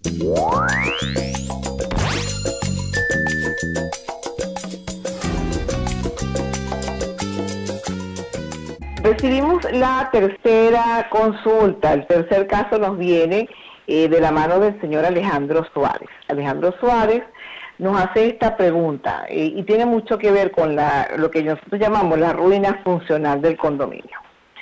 Recibimos la tercera consulta. El tercer caso nos viene de la mano del señor Alejandro Suárez. Alejandro Suárez nos hace esta pregunta y tiene mucho que ver con lo que nosotros llamamos la ruina funcional del condominio.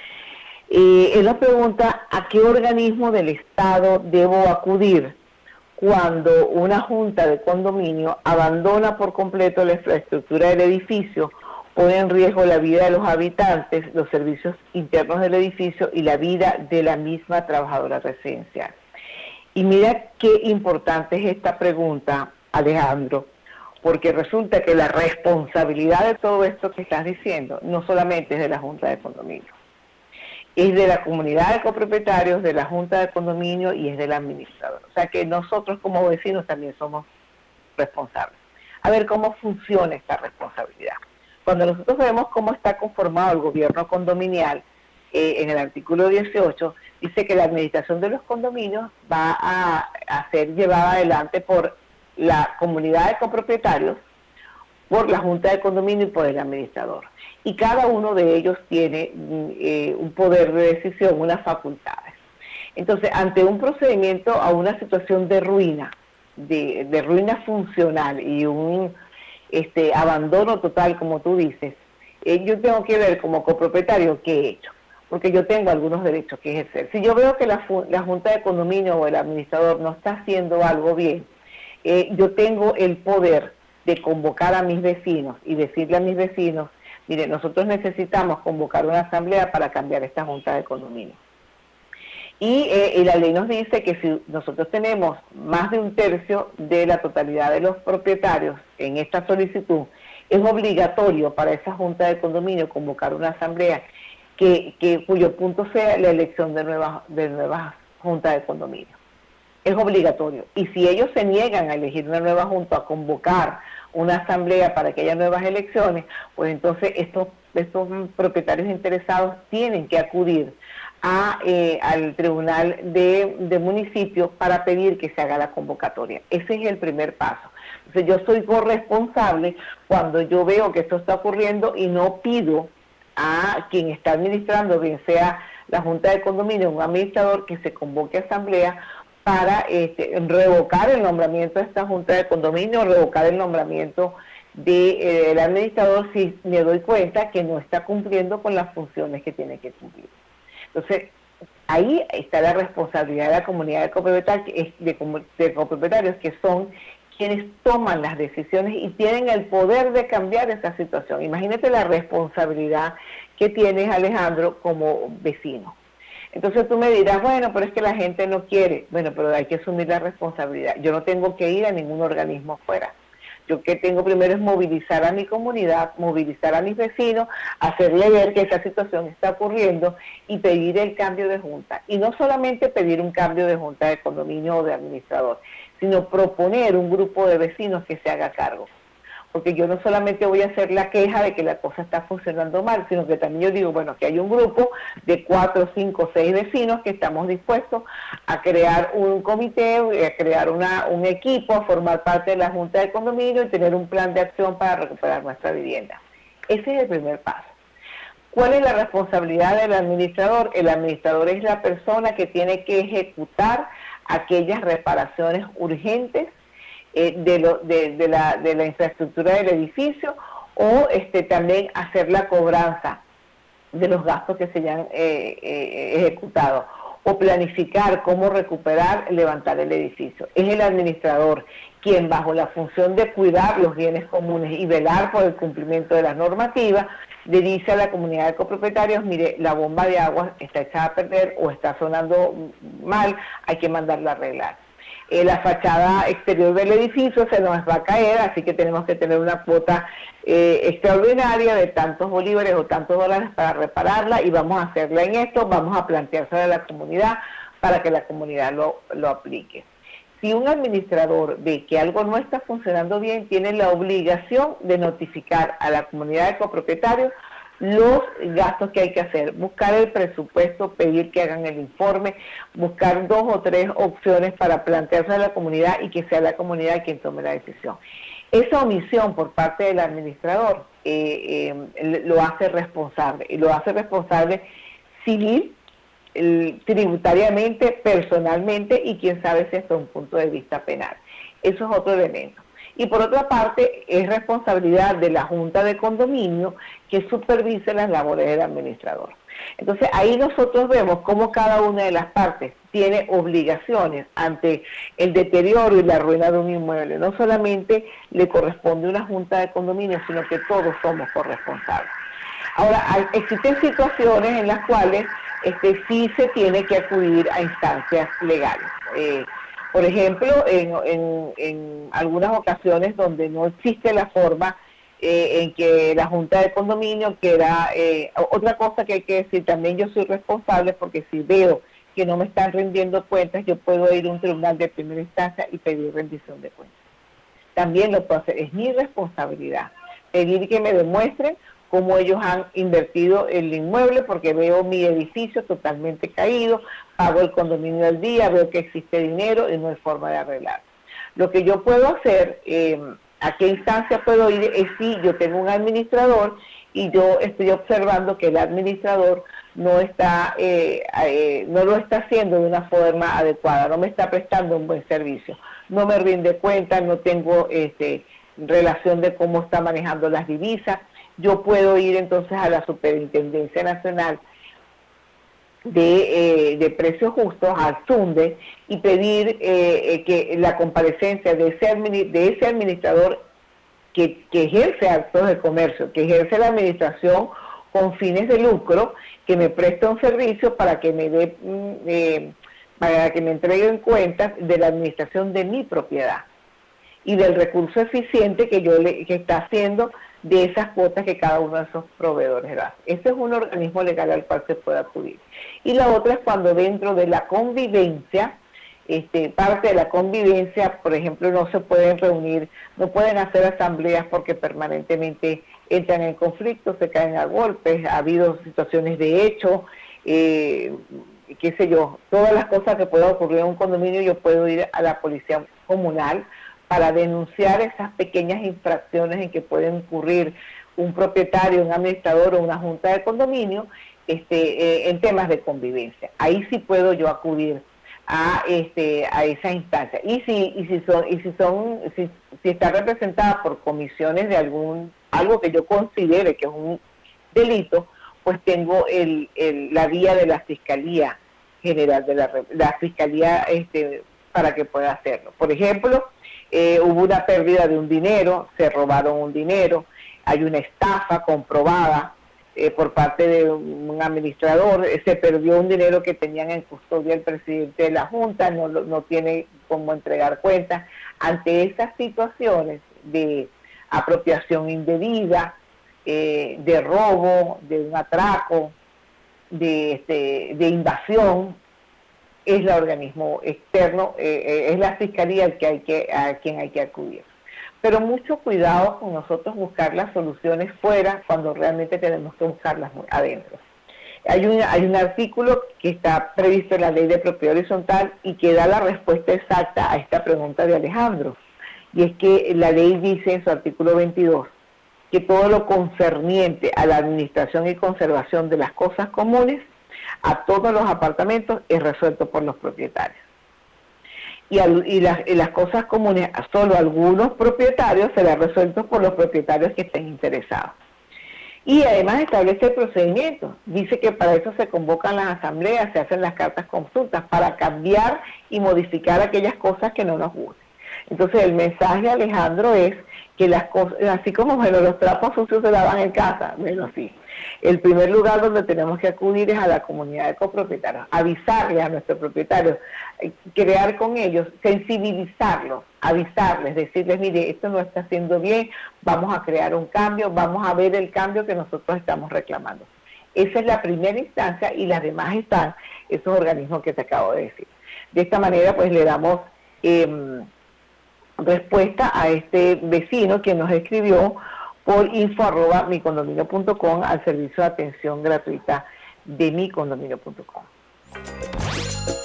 Él nos pregunta a qué organismo del Estado debo acudir cuando una junta de condominio abandona por completo la infraestructura del edificio, pone en riesgo la vida de los habitantes, los servicios internos del edificio y la vida de la misma trabajadora residencial. Y mira qué importante es esta pregunta, Alejandro, porque resulta que la responsabilidad de todo esto que estás diciendo no solamente es de la Junta de Condominio, es de la comunidad de copropietarios, de la Junta de Condominio y es del administrador. O sea que nosotros como vecinos también somos responsables. A ver cómo funciona esta responsabilidad. Cuando nosotros vemos cómo está conformado el gobierno condominial, en el artículo 18, dice que la administración de los condominios va a ser llevada adelante por la comunidad de copropietarios, por la Junta de Condominio y por el administrador. Y cada uno de ellos tiene un poder de decisión, unas facultades. Entonces, ante un procedimiento a una situación de ruina, de ruina funcional y un abandono total, como tú dices, yo tengo que ver como copropietario qué he hecho, porque yo tengo algunos derechos que ejercer. Si yo veo que la Junta de Condominio o el administrador no está haciendo algo bien, yo tengo el poder de convocar a mis vecinos y decirle a mis vecinos, mire, nosotros necesitamos convocar una asamblea para cambiar esta Junta de Condominio. Y la ley nos dice que si nosotros tenemos más de un tercio de la totalidad de los propietarios en esta solicitud, es obligatorio para esa Junta de Condominio convocar una asamblea cuyo punto sea la elección de nuevas Junta de Condominio. Es obligatorio. Y si ellos se niegan a elegir una nueva Junta, a convocar una asamblea para que haya nuevas elecciones, pues entonces estos propietarios interesados tienen que acudir al tribunal de municipio para pedir que se haga la convocatoria. Ese es el primer paso. Entonces yo soy corresponsable cuando yo veo que esto está ocurriendo y no pido a quien está administrando, bien sea la Junta de Condominio o un administrador, que se convoque a asamblea para revocar el nombramiento de esta Junta de Condominio, revocar el nombramiento del administrador si me doy cuenta que no está cumpliendo con las funciones que tiene que cumplir. Entonces, ahí está la responsabilidad de la comunidad de copropietarios, que son quienes toman las decisiones y tienen el poder de cambiar esa situación. Imagínate la responsabilidad que tienes, Alejandro, como vecino. Entonces tú me dirás, bueno, pero es que la gente no quiere. Bueno, pero hay que asumir la responsabilidad. Yo no tengo que ir a ningún organismo afuera. Yo que tengo primero es movilizar a mi comunidad, movilizar a mis vecinos, hacerle ver que esa situación está ocurriendo y pedir el cambio de junta. Y no solamente pedir un cambio de junta de condominio o de administrador, sino proponer un grupo de vecinos que se haga cargo. Porque yo no solamente voy a hacer la queja de que la cosa está funcionando mal, sino que también yo digo, bueno, que hay un grupo de 4, 5, 6 vecinos que estamos dispuestos a crear un comité, a crear un equipo, a formar parte de la Junta de Condominio y tener un plan de acción para recuperar nuestra vivienda. Ese es el primer paso. ¿Cuál es la responsabilidad del administrador? El administrador es la persona que tiene que ejecutar aquellas reparaciones urgentes de la infraestructura del edificio, o también hacer la cobranza de los gastos que se hayan ejecutado, o planificar cómo recuperar, levantar el edificio. Es el administrador quien, bajo la función de cuidar los bienes comunes y velar por el cumplimiento de las normativas, le dice a la comunidad de copropietarios, mire, la bomba de agua está echada a perder o está sonando mal, hay que mandarla a arreglar. La fachada exterior del edificio se nos va a caer, así que tenemos que tener una cuota extraordinaria de tantos bolívares o tantos dólares para repararla, y vamos a hacerla en esto, vamos a planteársela a la comunidad para que la comunidad lo aplique. Si un administrador ve que algo no está funcionando bien, tiene la obligación de notificar a la comunidad de copropietarios los gastos que hay que hacer, buscar el presupuesto, pedir que hagan el informe, buscar 2 o 3 opciones para plantearse a la comunidad y que sea la comunidad quien tome la decisión. Esa omisión por parte del administrador lo hace responsable, y lo hace responsable civil, tributariamente, personalmente, y quién sabe si hasta un punto de vista penal. Eso es otro elemento. Y por otra parte, es responsabilidad de la Junta de Condominio que supervise las labores del administrador. Entonces, ahí nosotros vemos cómo cada una de las partes tiene obligaciones ante el deterioro y la ruina de un inmueble. No solamente le corresponde a una Junta de Condominio, sino que todos somos corresponsables. Ahora, existen situaciones en las cuales sí se tiene que acudir a instancias legales. Por ejemplo, en algunas ocasiones donde no existe la forma en que la Junta de Condominio quiera, otra cosa que hay que decir, también yo soy responsable porque si veo que no me están rindiendo cuentas, yo puedo ir a un tribunal de primera instancia y pedir rendición de cuentas. También lo puedo hacer, es mi responsabilidad pedir que me demuestren cómo ellos han invertido el inmueble, porque veo mi edificio totalmente caído, pago el condominio al día, veo que existe dinero y no hay forma de arreglar. Lo que yo puedo hacer, a qué instancia puedo ir, es si yo tengo un administrador y yo estoy observando que el administrador no lo está haciendo de una forma adecuada, no me está prestando un buen servicio, no me rinde cuenta, no tengo relación de cómo está manejando las divisas. Yo puedo ir entonces a la Superintendencia Nacional de Precios Justos, al SUNDE, y pedir que la comparecencia de ese administrador que ejerce actos de comercio, que ejerce la administración con fines de lucro, que me preste un servicio para que me para que me entreguen cuentas de la administración de mi propiedad y del recurso eficiente que está haciendo de esas cuotas que cada uno de esos proveedores da. Ese es un organismo legal al cual se puede acudir. Y la otra es cuando dentro de la convivencia, parte de la convivencia, por ejemplo, no se pueden reunir, no pueden hacer asambleas porque permanentemente entran en conflicto, se caen a golpes, ha habido situaciones de hecho, qué sé yo, todas las cosas que puedan ocurrir en un condominio, yo puedo ir a la policía comunal para denunciar esas pequeñas infracciones en que pueden incurrir un propietario, un administrador o una junta de condominio en temas de convivencia. Ahí sí puedo yo acudir a esa instancia. Y si está representada por comisiones de algo que yo considere que es un delito, pues tengo la vía de la Fiscalía General, de la Fiscalía para que pueda hacerlo. Por ejemplo, hubo una pérdida de un dinero, se robaron un dinero, hay una estafa comprobada por parte de un administrador, se perdió un dinero que tenían en custodia el presidente de la Junta, no tiene cómo entregar cuentas. Ante esas situaciones de apropiación indebida, de robo, de un atraco, de invasión, es el organismo externo, es la Fiscalía a quien hay que acudir. Pero mucho cuidado con nosotros buscar las soluciones fuera cuando realmente tenemos que buscarlas adentro. Hay un artículo que está previsto en la Ley de Propiedad Horizontal y que da la respuesta exacta a esta pregunta de Alejandro. Y es que la ley dice en su artículo 22 que todo lo concerniente a la administración y conservación de las cosas comunes a todos los apartamentos es resuelto por los propietarios. Y las cosas comunes a solo algunos propietarios serán resueltos por los propietarios que estén interesados. Y además establece el procedimiento. Dice que para eso se convocan las asambleas, se hacen las cartas consultas para cambiar y modificar aquellas cosas que no nos gusten. Entonces el mensaje, Alejandro, es que las cosas, así como los trapos sucios se lavan en casa, bueno, sí. El primer lugar donde tenemos que acudir es a la comunidad de copropietarios, avisarles a nuestros propietarios, crear con ellos, sensibilizarlos, avisarles, decirles, mire, esto no está haciendo bien, vamos a crear un cambio, vamos a ver el cambio que nosotros estamos reclamando. Esa es la primera instancia y las demás están esos organismos que te acabo de decir. De esta manera, pues le damos respuesta a este vecino que nos escribió, por info@micondominio.com al servicio de atención gratuita de micondominio.com.